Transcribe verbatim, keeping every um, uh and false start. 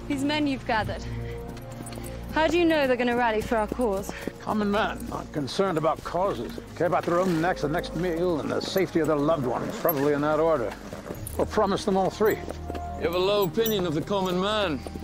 These men you've gathered. How do you know they're going to rally for our cause? Common man, not concerned about causes. Care about their own necks, the next meal, and the safety of their loved ones, probably in that order. We'll promise them all three. You have a low opinion of the common man.